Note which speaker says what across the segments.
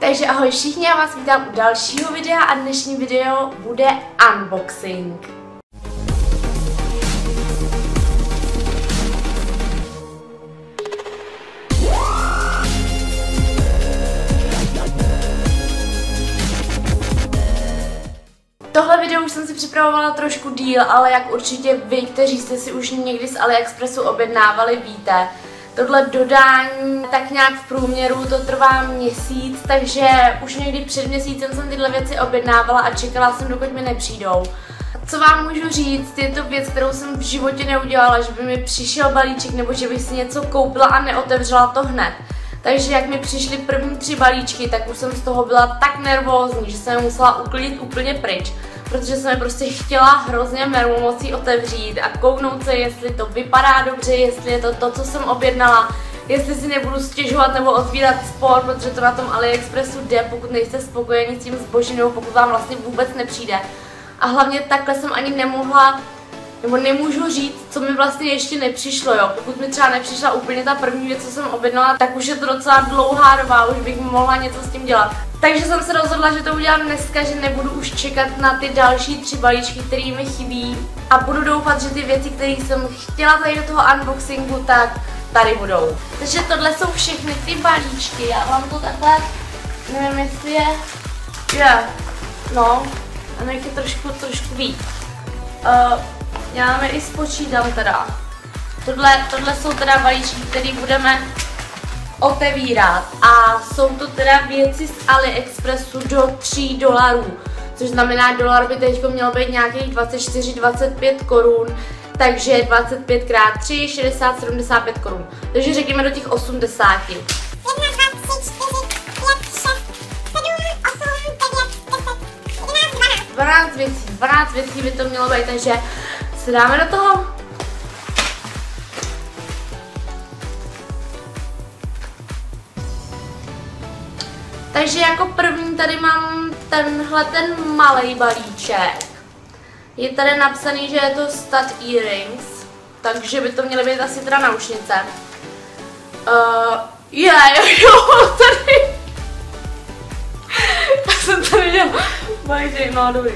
Speaker 1: Takže ahoj všichni, já vás vítám u dalšího videa a dnešní video bude unboxing. Tohle video už jsem si připravovala trošku díl, ale jak určitě vy, kteří jste si už někdy z AliExpressu objednávali, víte, tohle dodání tak nějak v průměru to trvá měsíc, takže už někdy před měsícem jsem tyhle věci objednávala a čekala jsem, dokud mi nepřijdou. Co vám můžu říct, je to věc, kterou jsem v životě neudělala, že by mi přišel balíček nebo že bych si něco koupila a neotevřela to hned. Takže jak mi přišly první 3 balíčky, tak už jsem z toho byla tak nervózní, že jsem je musela uklidit úplně pryč. Protože jsem je prostě chtěla hrozně mermomocí otevřít a kouknout se, jestli to vypadá dobře, jestli je to, co jsem objednala, jestli si nebudu stěžovat nebo otvírat spor, protože to na tom AliExpressu jde, pokud nejste spokojeni s tím zbožím nebo pokud vám vlastně vůbec nepřijde. A hlavně takhle jsem ani nemohla, nebo nemůžu říct, co mi vlastně ještě nepřišlo, jo. Pokud mi třeba nepřišla úplně ta první věc, co jsem objednala, tak už je to docela dlouhá doba, už bych mohla něco s tím dělat. Takže jsem se rozhodla, že to udělám dneska, že nebudu už čekat na ty další 3 balíčky, které mi chybí. A budu doufat, že ty věci, které jsem chtěla tady do toho unboxingu, tak tady budou. Takže tohle jsou všechny ty balíčky, já vám to takhle, nevím jestli no, a je trošku víc. Já vám je i spočítám teda. Tohle jsou teda balíčky, které budeme otevírat a jsou to teda věci z AliExpressu do $3, což znamená, dolar by teď mělo být nějakých 24-25 korun, takže 25 x 3, 60, 75 korun. Takže řekněme do těch 80. 12 věcí by to mělo být, takže se dáme do toho. Takže jako první tady mám ten malý balíček. Je tady napsaný, že je to stud earrings, takže by to měly být asi teda naušnice. Tady. Já jsem tady měla balíček, no dobrý.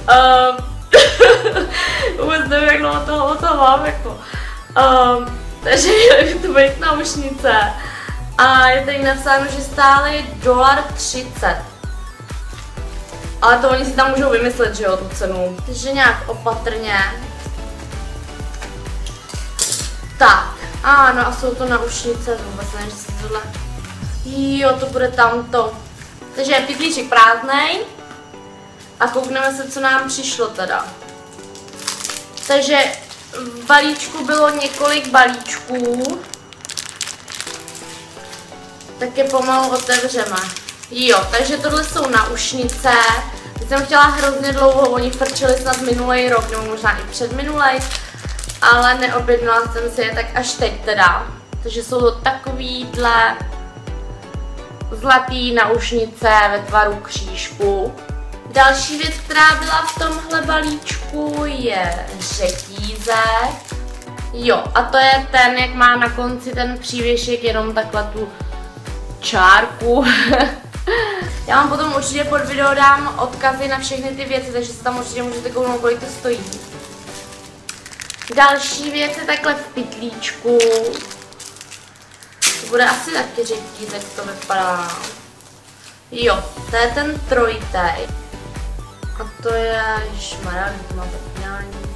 Speaker 1: Vůbec nevím, jak dlouho toho mám, jako. Takže měly by to být naušnice. A je tady napsáno, že stále $1.30. Ale to oni si tam můžou vymyslet, že jo, tu cenu. Takže nějak opatrně. Tak, ano, a jsou to naušnice, vůbec nevím, že si tohle. Jo, to bude tamto. Takže je pytlíček prázdnej. A koukneme se, co nám přišlo teda. Takže v balíčku bylo několik balíčků. Tak je pomalu otevřeme. Jo, takže tohle jsou naušnice. Teď jsem chtěla hrozně dlouho, oni frčeli snad minulý rok, nebo možná i předminulej, ale neobjednala jsem si je tak až teď teda. Takže jsou to takovýhle zlatý naušnice ve tvaru křížku. Další věc, která byla v tomhle balíčku, je řetízek. Jo, a to je ten, jak má na konci ten přívěšek, jenom takhle tu čárku. Já vám potom určitě pod video dám odkazy na všechny ty věci, takže se tam určitě můžete kouknout, kolik to stojí. Další věc je takhle v pytlíčku. To bude asi taky řetízek, to vypadá. Jo, to je ten trojitej. A to je, ježmarja, to má zapínání.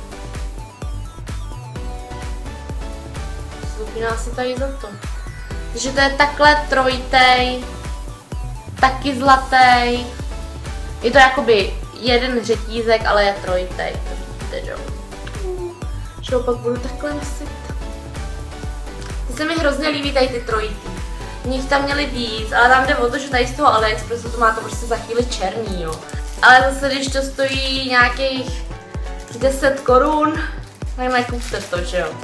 Speaker 1: Zapíná si tady za to. Takže to je takhle trojitej, taky zlatý. Je to jakoby jeden řetízek, ale je trojitej. To vidíte, že ho pak budu takhle nosit. Ty se mi hrozně líbí tady ty trojitý. Nich tam měli víc, ale tam jde o to, že tady z toho AliExpressu to má to prostě za chvíli černý, jo. Ale zase, když to stojí nějakých 10 korun, tak nekupte to, že jo.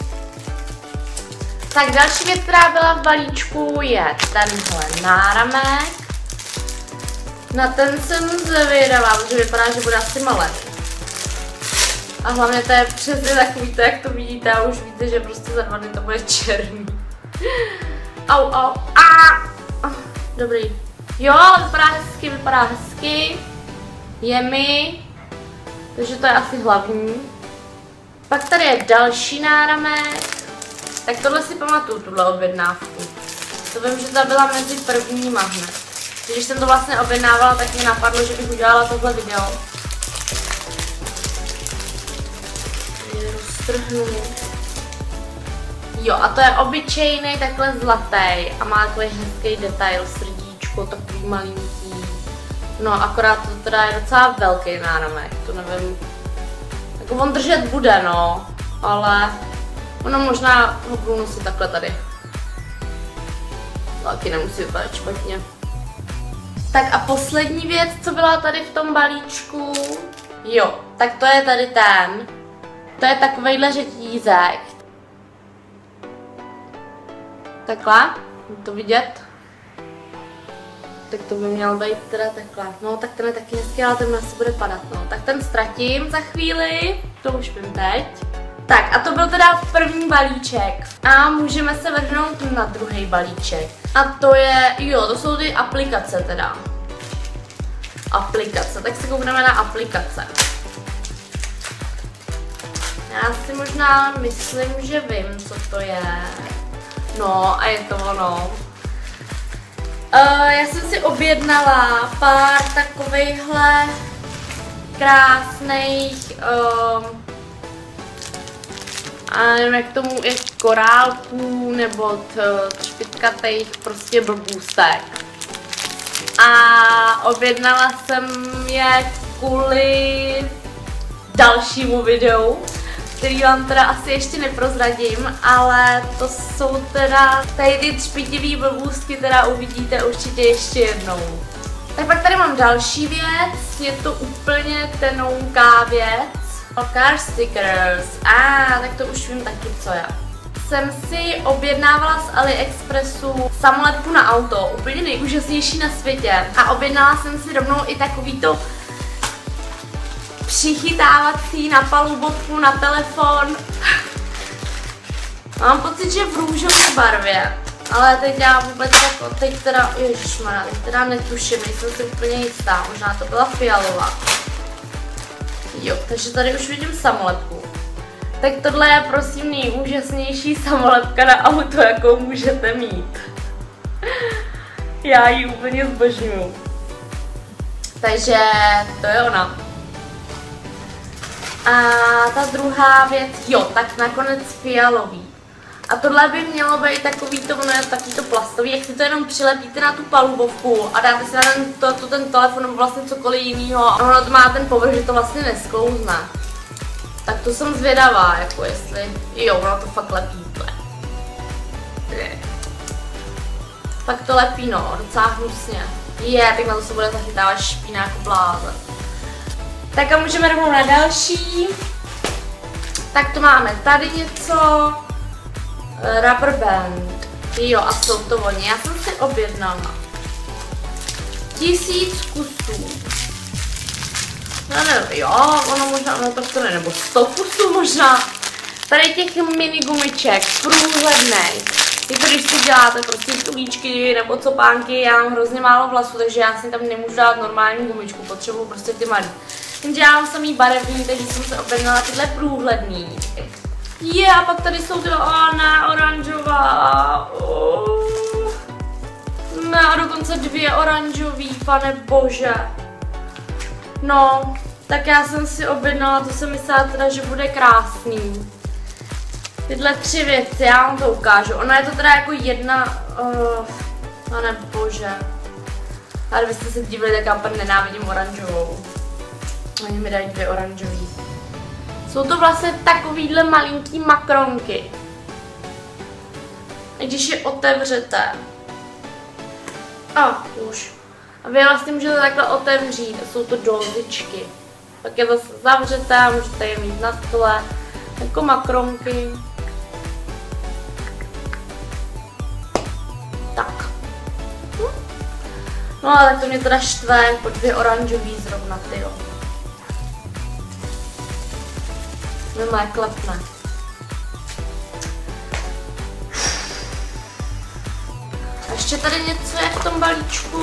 Speaker 1: Tak další věc, která byla v balíčku, je tenhle náramek. Na ten jsem zvědavá, protože vypadá, že bude asi malý. A hlavně to je přesně takový, to, jak to vidíte, a už víte, že prostě za 2 dny to bude černý. Au. Dobrý. Jo, vypadá hezky. Je mi. Takže to je asi hlavní. Pak tady je další náramek. Tak tohle si pamatuju, tuhle objednávku. To vím, že ta byla mezi prvníma hned. Když jsem to vlastně objednávala, tak mi napadlo, že bych udělala tohle video. Roztrhnu. Jo, a to je obyčejný takhle zlatý a má takový hezký detail, srdíčko, takový malinký. No, akorát to teda je docela velký náramek, to nevím. Jako on držet bude, no, ale ono možná ho budu nosit takhle tady. Taky nemusí vypadat špatně. Tak a poslední věc, co byla tady v tom balíčku, jo, tak to je tady ten. To je takovejhle řetízek. Takhle, je to vidět? Tak to by měl být teda takhle. No tak ten je taky hezký, ale ten asi bude padat, no. Tak ten ztratím za chvíli, to už vím teď. Tak a to byl teda první balíček. A můžeme se vrhnout na druhý balíček. A to je, jo, to jsou ty aplikace teda. Aplikace, tak se koukneme na aplikace. Já si možná myslím, že vím, co to je. No a je to ono. Já jsem si objednala pár takovejhle krásných a nevím, jak tomu je korálků nebo špitkatých prostě blbůstek. A objednala jsem je kvůli dalšímu videu, který vám teda asi ještě neprozradím, ale to jsou teda tady ty třpitivý blbůstky, teda uvidíte určitě ještě jednou. Tak pak tady mám další věc, je to úplně tenouká věc. Car stickers, tak to už vím taky, co je. Jsem si objednávala z AliExpressu samolepku na auto, úplně nejúžasnější na světě. A objednala jsem si rovnou i takovýto přichytávací na palubovku, na telefon. Mám pocit, že v růžové barvě, ale teď já vůbec jako, teď teda, ježišmarja, teď teda netuším, nejsem si úplně jistá, možná to byla fialová. Jo, takže tady už vidím samolepku. Tak tohle je prosím nejúžasnější samolepka na auto, jakou můžete mít. Já ji úplně zbožňuju. Takže to je ona. A ta druhá věc, jo, tak nakonec fialový. A tohle by mělo být takovýto plastový, jak si to jenom přilepíte na tu palubovku a dáte si na ten telefon nebo vlastně cokoliv jiného a ono to má ten povrch, že to vlastně nesklouzne. Tak to jsem zvědavá, jako jestli, jo, ono to fakt lepí. Fakt to lepí, no, docela hnusně. Tak na to se bude zachytávat špína jako blázen. Tak a můžeme rovnou na další. Tak to máme tady něco. Rubber band. Jo, a jsou to oni. Já jsem si objednala 1000 kusů. No nevím, jo, ono možná, no to ne, nebo 100 kusů možná. Tady těch mini gumiček, průhledných. Jako když si děláte prostě tulíčky nebo copánky, já mám hrozně málo vlasů, takže já si tam nemůžu dát normální gumičku, potřebuju prostě ty malý. Jenže já mám samý barevný, takže jsem se objednala tyhle průhledný. A pak tady jsou ty oranžová. Ne, a dokonce 2 oranžový, pane bože. No, tak já jsem si objednala, to jsem myslela teda, že bude krásný. Tyhle 3 věci, já vám to ukážu. Ona je to teda jako jedna, pane bože. A kdybyste se divili, tak já úplně nenávidím oranžovou. Oni mi dají 2 oranžový. Jsou to vlastně takovýhle malinký makronky. A když je otevřete, už. A vy vlastně můžete takhle otevřít, jsou to dózičky. Pak je zase zavřete a můžete je mít na stole, jako makronky. Tak. No ale tak to mě teda štve, po 2 oranžový zrovna, tyjo. Mimo jak klepne. A ještě ještě tady něco je v tom balíčku.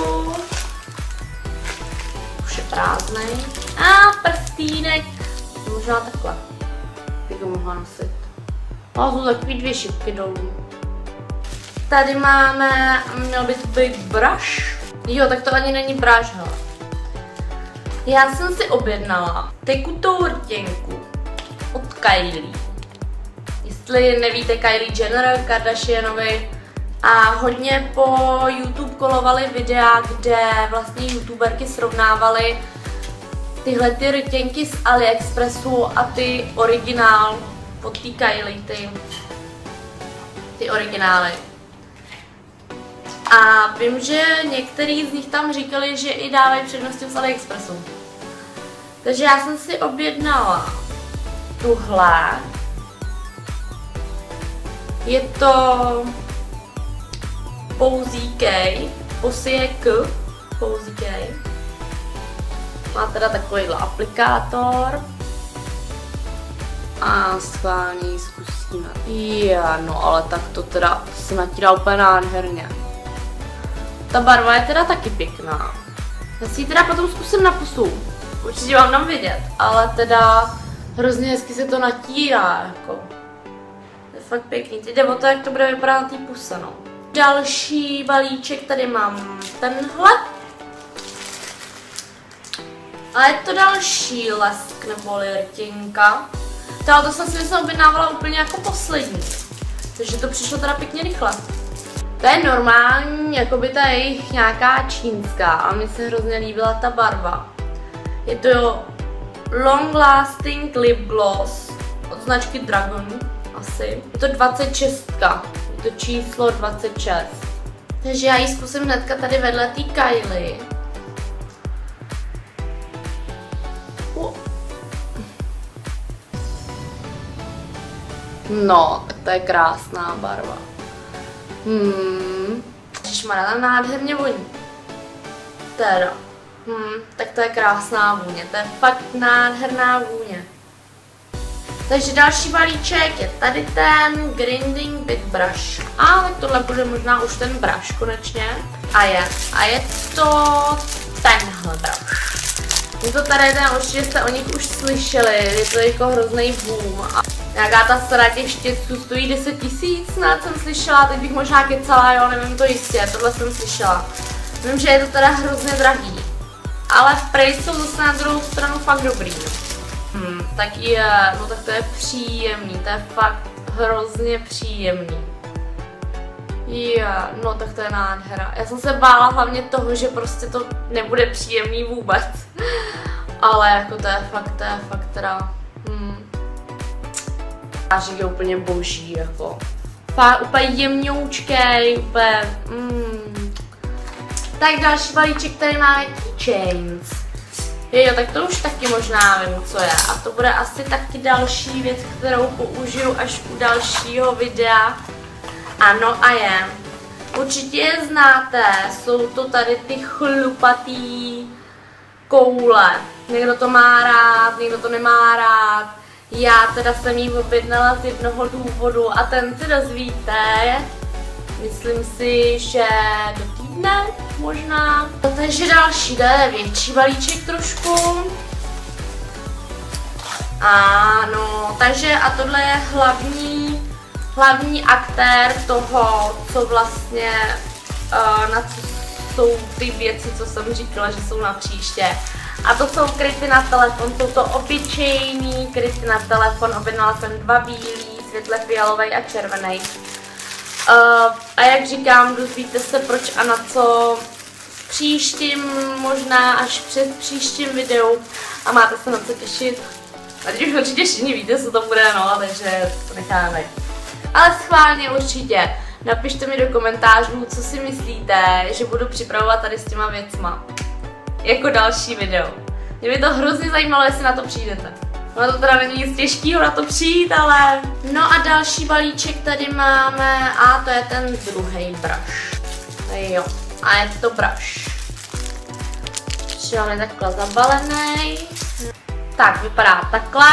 Speaker 1: Už je prázdnej. Prstýnek. Možná takhle. Jak ho mohla nosit. Jsou takový 2 šipky dolů. Tady máme, měl by to být brush. Jo, tak to ani není brush, hele. Já jsem si objednala tekutou rtěnku od Kylie. Jestli nevíte, Kylie Jenner, Kardashianovi, a hodně po YouTube kolovaly videa, kde vlastně youtuberky srovnávaly tyhle ty rtěnky z AliExpressu a ty originál od té Kylie, ty originály. A vím, že některý z nich tam říkali, že i dávají přednosti z AliExpressu. Takže já jsem si objednala tuhle. Je to Pouzíkej, Pouzíkej. Má teda takovýhle aplikátor. A schválně zkusíme. No ale tak to teda se natírá úplně nádherně. Ta barva je teda taky pěkná. Já si ji teda potom zkusím na pusu. Určitě vám dám vidět, ale teda hrozně hezky se to natírá, jako. Je fakt pěkný. Teď jde o to, jak to bude vypadat na té puse, no. Další balíček tady mám tenhle. A je to další lesk nebo rtěnka. To jsem si myslím objednávala úplně jako poslední. Takže to přišlo teda pěkně rychle. To je normální, jako by ta jejich nějaká čínská, a mně se hrozně líbila ta barva. Je to Long Lasting Lip Gloss od značky Dragon, asi. Je to 26, je to číslo 26. Takže já ji zkusím hnedka tady vedle té Kylie. No, tak to je krásná barva. Ježišmarja, ta nádherně voní. Teda. Tak to je krásná vůně, to je fakt nádherná vůně. Takže další balíček je tady ten Grinding Bit Brush. A tak tohle bude možná už ten brush konečně. A je to tenhle brush. Je to tady ten, určitě jste o nich už slyšeli, je to jako hrozný boom. A nějaká ta sada těch štětců stojí 10 000, snad jsem slyšela, teď bych možná kecala, jo, nevím to jistě, tohle jsem slyšela. Vím, že je to teda hrozně drahý, ale v prej jsou zase na druhou stranu fakt dobrý. Tak je, no tak to je příjemný, to je fakt hrozně příjemný. No tak to je nádhera. Já jsem se bála hlavně toho, že prostě to nebude příjemný vůbec. Ale jako to je fakt teda. Prášek je úplně boží, jako. Fakt úplně jemňoučkej, úplně. Tak další balíček, tady máme keychains. Jo, tak to už taky možná vím, co je. A to bude asi taky další věc, kterou použiju až u dalšího videa. Ano, a je. Určitě je znáte, jsou to tady ty chlupatý koule. Někdo to má rád, někdo to nemá rád. Já teda jsem jí objednala z jednoho důvodu a ten si dozvíte, myslím si, že do týdne možná. Takže další, to je větší balíček trošku. Ano, takže a tohle je hlavní aktér toho, co vlastně, na co jsou ty věci, co jsem říkala, že jsou na příště. A to jsou kryty na telefon, jsou to obyčejný kryty na telefon, objednala jsem 2 bílý, světle fialový a červený. A jak říkám, dozvíte se proč a na co v příštím, možná až před příštím videu a máte se na co těšit. A teď už určitě všichni víte, co to bude, no, takže to necháme. Ale schválně určitě napište mi do komentářů, co si myslíte, že budu připravovat tady s těma věcma. Jako další video. Mě by to hrozně zajímalo, jestli na to přijdete. No to teda není nic těžkého na to přijít, ale... No a další balíček tady máme, a to je ten druhý brush. Jo, a je to brush. Máme takhle zabalený. Tak, vypadá takhle.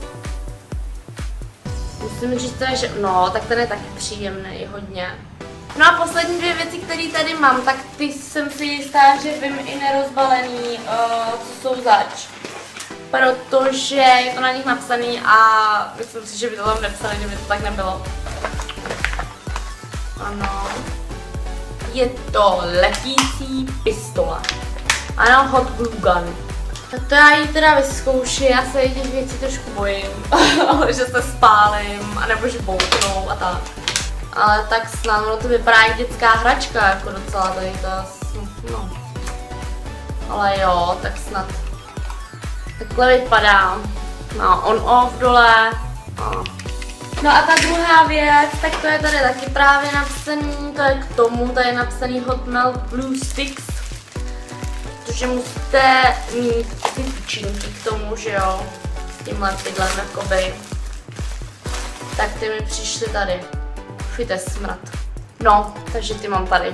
Speaker 1: Musím říct, že no, tak ten je taky příjemný hodně. No a poslední dvě věci, které tady mám, tak ty jsem si jistá, že vím i nerozbalený, co jsou zač. Protože je to na nich napsaný a myslím si, že by to tam nepsali, kdyby to tak nebylo. Ano. Je to letící pistole. Ano, hot glue gun. Tak to já ji teda vyzkouším, já se těch věcí trošku bojím, že se spálím, anebo že bouknou a tak. Ale tak snad, no to vypadá jak dětská hračka, jako docela tady to, no. Ale jo, tak snad. Takhle vypadá. No, on-off dole. No a ta druhá věc, tak to je tady taky právě napsaný, to je k tomu, tady je napsaný Hot Melt Blue Sticks. Protože musíte mít ty tyčinky k tomu, že jo, s tímhle tyhle jakoby. Tak ty mi přišly tady. Fujte smrad. No, takže ty mám tady.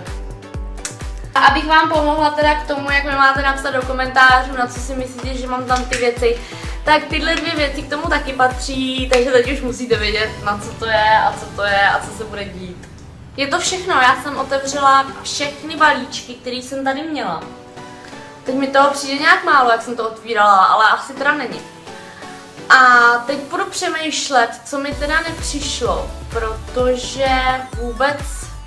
Speaker 1: A abych vám pomohla teda k tomu, jak mi máte napsat do komentářů, na co si myslíte, že mám tam ty věci, tak tyhle dvě věci k tomu taky patří, takže teď už musíte vědět, na co to je a co to je a co se bude dít. Je to všechno, já jsem otevřela všechny balíčky, které jsem tady měla. Teď mi toho přijde nějak málo, jak jsem to otvírala, ale asi teda není. A teď budu přemýšlet, co mi teda nepřišlo, protože vůbec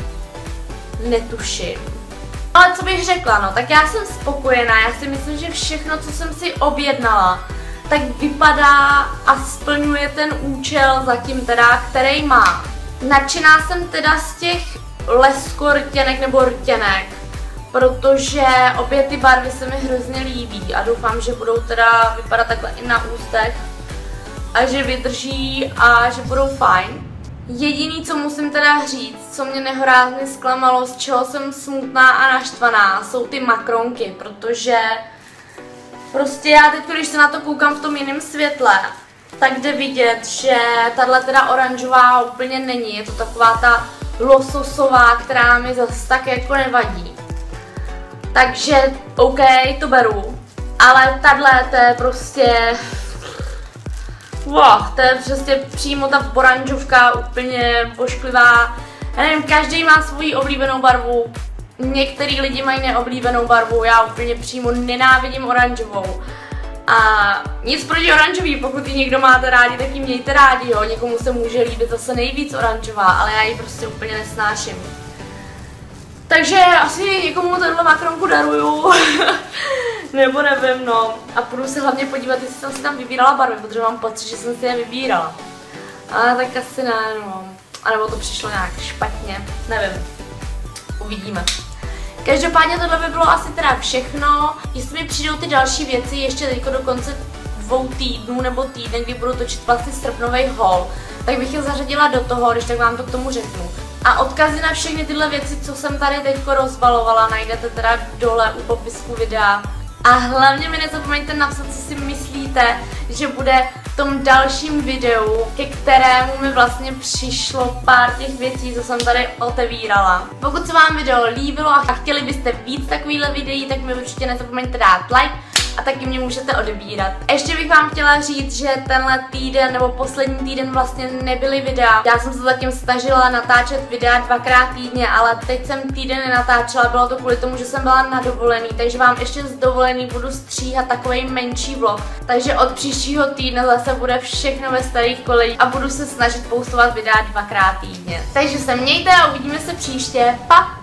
Speaker 1: netuším. Ale co bych řekla, no, tak já jsem spokojená, já si myslím, že všechno, co jsem si objednala, tak vypadá a splňuje ten účel zatím teda, který má. Nadšená jsem teda z těch lesko rtěnek nebo rtěnek, protože obě ty barvy se mi hrozně líbí a doufám, že budou teda vypadat takhle i na ústech a že vydrží a že budou fajn. Jediný, co musím teda říct, co mě nehorázně zklamalo, z čeho jsem smutná a naštvaná, jsou ty makronky, protože prostě já teď, když se na to koukám v tom jiném světle, tak jde vidět, že tahle teda oranžová úplně není, je to taková ta lososová, která mi zase tak jako nevadí. Takže OK, to beru, ale tahle to je prostě... Wow, to je prostě přímo ta oranžovka, úplně pošklivá. Já nevím, každý má svoji oblíbenou barvu. Některý lidi mají neoblíbenou barvu, já úplně přímo nenávidím oranžovou. A nic proti oranžový, pokud ji někdo máte rádi, tak ji mějte rádi, jo. Někomu se může líbit zase nejvíc oranžová, ale já ji prostě úplně nesnáším. Takže asi někomu tenhle makronku daruju. Nebo nevím, no. A půjdu se hlavně podívat, jestli jsem si tam vybírala barvy, protože mám pocit, že jsem si je vybírala. Ale tak asi ne, no. A nebo to přišlo nějak špatně, nevím. Uvidíme. Každopádně tohle by bylo asi teda všechno. Jestli mi přijdou ty další věci ještě teďko do konce 2 týdnů nebo týden, kdy budu točit vlastně srpnový haul, tak bych je zařadila do toho, když tak vám to k tomu řeknu. A odkazy na všechny tyhle věci, co jsem tady teďko rozbalovala, najdete teda dole u popisku videa. A hlavně mi nezapomeňte napsat, co si myslíte, že bude v tom dalším videu, ke kterému mi vlastně přišlo pár těch věcí, co jsem tady otevírala. Pokud se vám video líbilo a chtěli byste víc takovýchhle videí, tak mi určitě nezapomeňte dát like a taky mě můžete odebírat. Ještě bych vám chtěla říct, že tenhle týden nebo poslední týden vlastně nebyly videa. Já jsem se zatím snažila natáčet videa 2krát týdně, ale teď jsem týden nenatáčela, bylo to kvůli tomu, že jsem byla na dovolený, takže vám ještě z dovolený budu stříhat takovej menší vlog. Takže od příštího týdne zase bude všechno ve starých kolejích a budu se snažit postovat videa 2krát týdně. Takže se mějte a uvidíme se příště. Pa!